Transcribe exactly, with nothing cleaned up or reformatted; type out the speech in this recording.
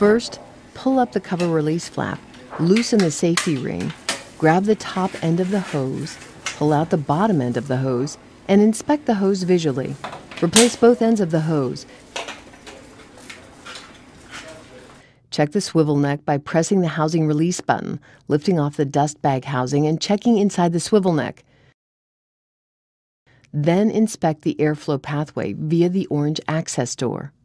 First, pull up the cover release flap, loosen the safety ring, grab the top end of the hose, pull out the bottom end of the hose, and inspect the hose visually. Replace both ends of the hose. Check the swivel neck by pressing the housing release button, lifting off the dust bag housing and checking inside the swivel neck. Then inspect the airflow pathway via the orange access door.